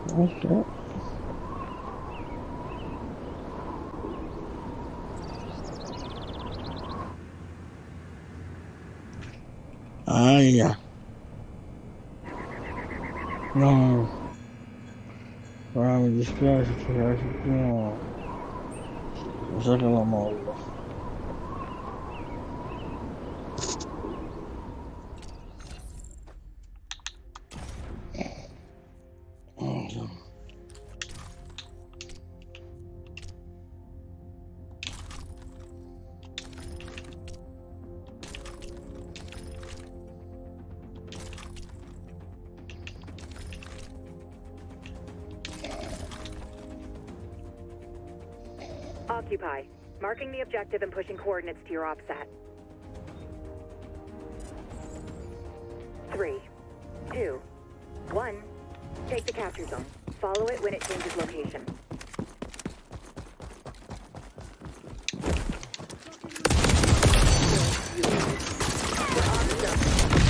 Ok. Aia. No. Ah, mi dispiace, no. Mi sa che la mollo. Occupy. Marking the objective and pushing coordinates to your OPSAT. 3, 2, 1. Take the capture zone. Follow it when it changes location. We're on the zone.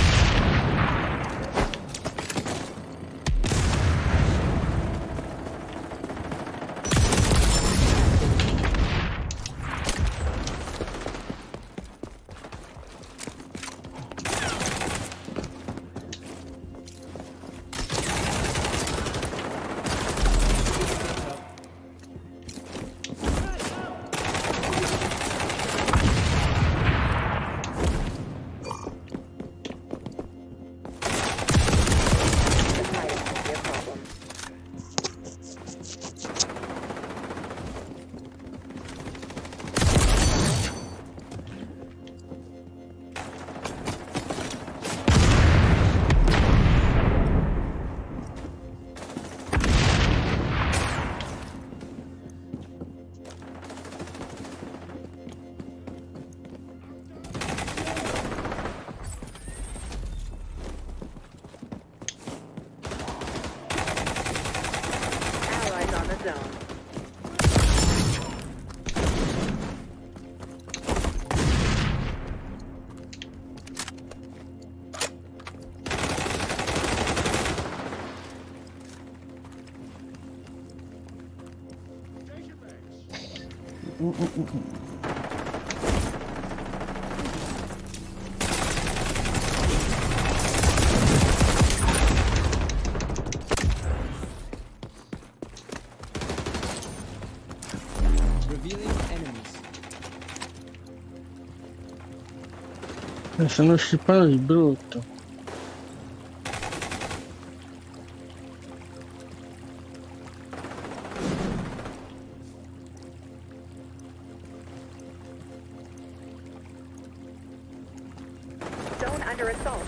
Sono scippato di brutto. Zone under assault.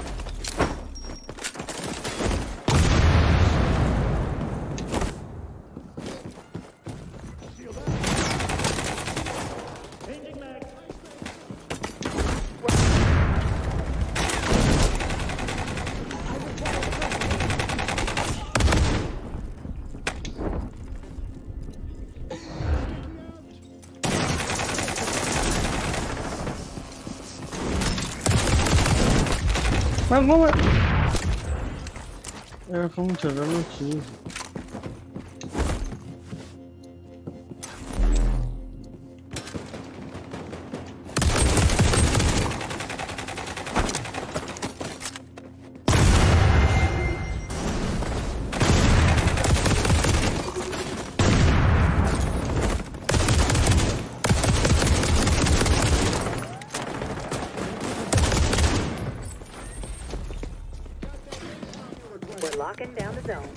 Ma come? Era comunque ucciso. We're locking down the zone.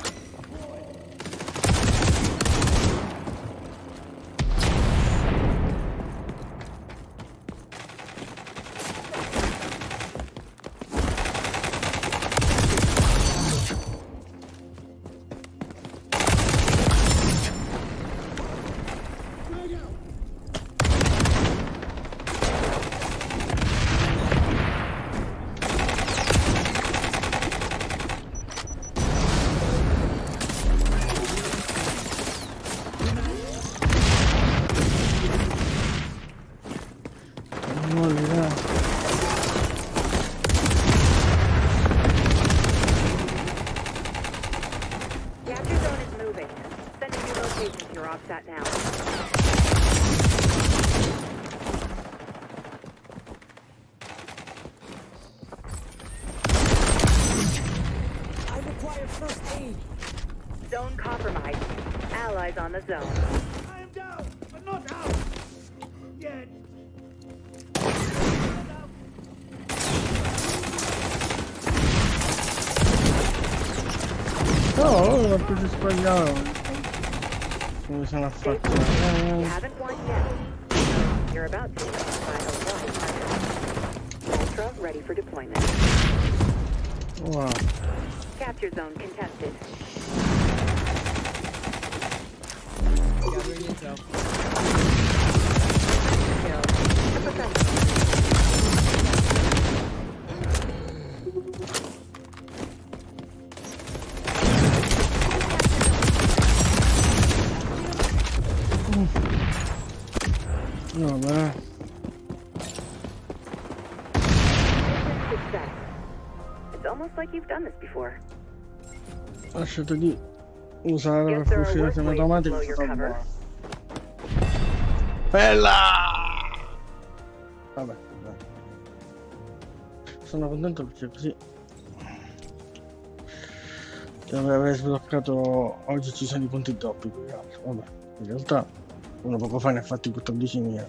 location to your OPSAT now. I require first aid. Zone compromised. Allies on the zone. I am down, but not out. Yet. Oh, l'ho preso sbagliato. Come sono affacciato? You haven't won yet. You're about to by a wide margin. Ultra ready for deployment. Wow. Capture zone contested. Gathering intel. Kill. A professional. No, beh. Success. It's almost like you've done this before. Ho scelto di usare la Guess there are fucile worse ways to semiautomatica blow che your sta cover. buona. Bella! Vabbè, dai. Sono contento perché così deve aver sbloccato. Oggi ci sono i punti doppi più che altro. Vabbè, in realtà uno poco fa ne ha fatti 14.000.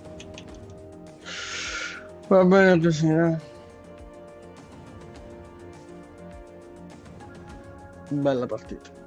Va bene così, bella partita.